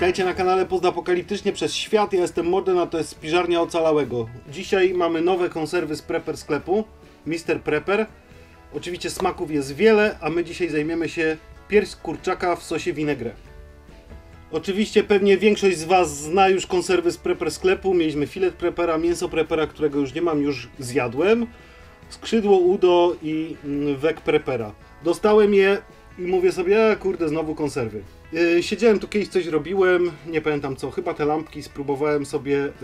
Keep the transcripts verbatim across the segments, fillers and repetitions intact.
Witajcie na kanale Postapokaliptycznie przez świat. Ja jestem Morden, a to jest Spiżarnia Ocalałego. Dzisiaj mamy nowe konserwy z Prepper sklepu, mister Prepper. Oczywiście smaków jest wiele, a my dzisiaj zajmiemy się pierś kurczaka w sosie vinaigrette. Oczywiście pewnie większość z Was zna już konserwy z Prepper sklepu. Mieliśmy filet Preppera, mięso Preppera, którego już nie mam, już zjadłem. Skrzydło udo i wek Preppera. Dostałem je i mówię sobie, a kurde, znowu konserwy. Yy, siedziałem tu kiedyś, coś robiłem, nie pamiętam co, chyba te lampki, spróbowałem sobie yy,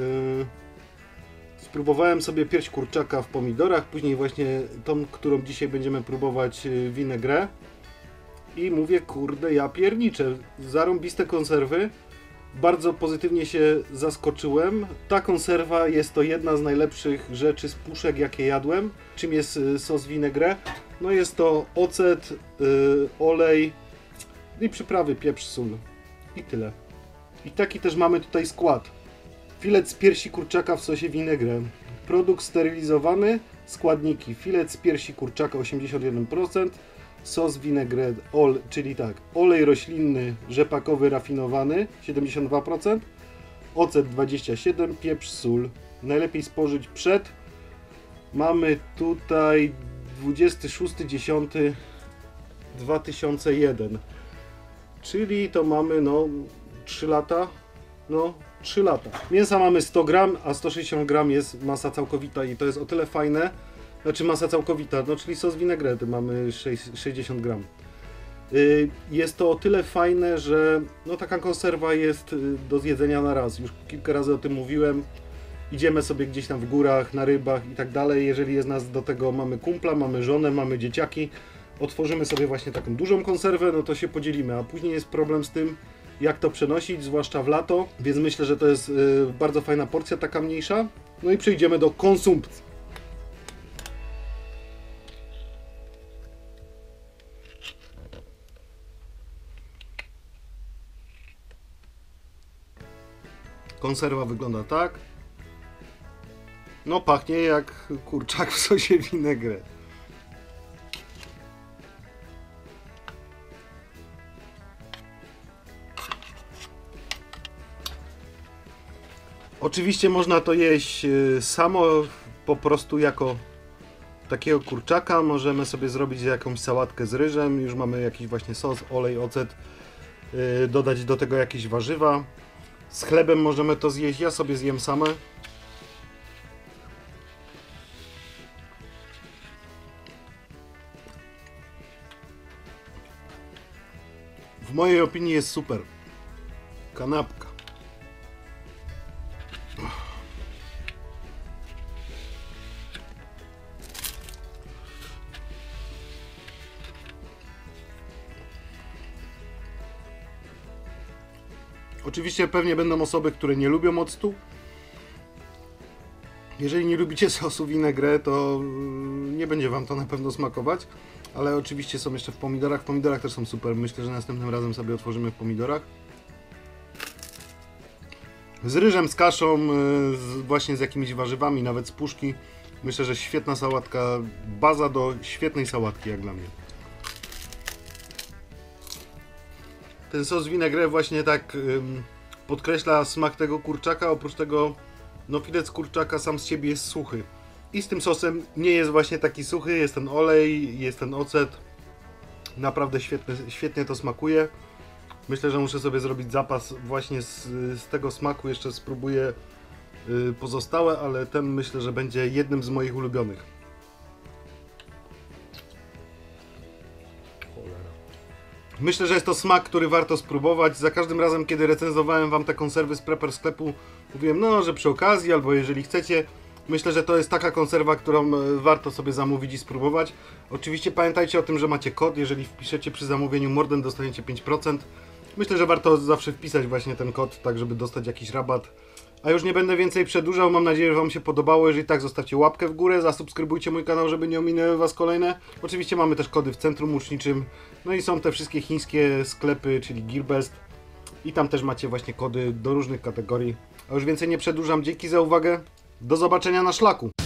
spróbowałem sobie pierś kurczaka w pomidorach, później właśnie tą, którą dzisiaj będziemy próbować, yy, vinaigrette. I mówię, kurde, ja pierniczę, zarąbiste konserwy, bardzo pozytywnie się zaskoczyłem. Ta konserwa jest to jedna z najlepszych rzeczy z puszek, jakie jadłem. Czym jest yy, sos vinaigrette? No jest to ocet, yy, olej i przyprawy, pieprz, sól. I tyle. I taki też mamy tutaj skład. Filet z piersi kurczaka w sosie vinaigrette. Produkt sterylizowany. Składniki. Filet z piersi kurczaka osiemdziesiąt jeden procent. Sos vinaigrette, ol, czyli tak, olej roślinny, rzepakowy, rafinowany siedemdziesiąt dwa procent. Ocet dwadzieścia siedem procent. Pieprz, sól. Najlepiej spożyć przed. Mamy tutaj dwudziestego szóstego dziesiątego dwa tysiące jeden. Czyli to mamy no trzy lata, no trzy lata. Mięsa mamy sto gram, a sto sześćdziesiąt gram jest masa całkowita i to jest o tyle fajne, znaczy masa całkowita, no czyli sos vinaigrette mamy sześćdziesiąt gram. Jest to o tyle fajne, że no taka konserwa jest do zjedzenia na raz, już kilka razy o tym mówiłem. Idziemy sobie gdzieś tam w górach, na rybach i tak dalej, jeżeli jest nas do tego, mamy kumpla, mamy żonę, mamy dzieciaki, otworzymy sobie właśnie taką dużą konserwę, no to się podzielimy, a później jest problem z tym, jak to przenosić, zwłaszcza w lato, więc myślę, że to jest y, bardzo fajna porcja, taka mniejsza. No i przejdziemy do konsumpcji. Konserwa wygląda tak. No pachnie jak kurczak w sosie vinaigrette. Oczywiście można to jeść samo, po prostu jako takiego kurczaka. Możemy sobie zrobić jakąś sałatkę z ryżem, już mamy jakiś właśnie sos, olej, ocet, dodać do tego jakieś warzywa. Z chlebem możemy to zjeść, ja sobie zjem same. W mojej opinii jest super. Kanapka. Oczywiście pewnie będą osoby, które nie lubią octu. Jeżeli nie lubicie sosu vinaigrette, to nie będzie Wam to na pewno smakować. Ale oczywiście są jeszcze w pomidorach. W pomidorach też są super. Myślę, że następnym razem sobie otworzymy w pomidorach. Z ryżem, z kaszą, z, właśnie z jakimiś warzywami, nawet z puszki. Myślę, że świetna sałatka. Baza do świetnej sałatki, jak dla mnie. Ten sos vinaigrette właśnie tak ym, podkreśla smak tego kurczaka. Oprócz tego, no filet z kurczaka sam z siebie jest suchy. I z tym sosem nie jest właśnie taki suchy, jest ten olej, jest ten ocet. Naprawdę świetnie, świetnie to smakuje. Myślę, że muszę sobie zrobić zapas właśnie z, z tego smaku. Jeszcze spróbuję y, pozostałe, ale ten myślę, że będzie jednym z moich ulubionych. Myślę, że jest to smak, który warto spróbować. Za każdym razem, kiedy recenzowałem Wam te konserwy z Prepper sklepu, mówiłem, no, że przy okazji, albo jeżeli chcecie. Myślę, że to jest taka konserwa, którą warto sobie zamówić i spróbować. Oczywiście pamiętajcie o tym, że macie kod. Jeżeli wpiszecie przy zamówieniu Morden, dostaniecie pięć procent. Myślę, że warto zawsze wpisać właśnie ten kod, tak żeby dostać jakiś rabat. A już nie będę więcej przedłużał. Mam nadzieję, że Wam się podobało. Jeżeli tak, zostawcie łapkę w górę, zasubskrybujcie mój kanał, żeby nie ominęły Was kolejne. Oczywiście mamy też kody w centrum łuczniczym. No i są te wszystkie chińskie sklepy, czyli Gearbest. I tam też macie właśnie kody do różnych kategorii. A już więcej nie przedłużam. Dzięki za uwagę. Do zobaczenia na szlaku.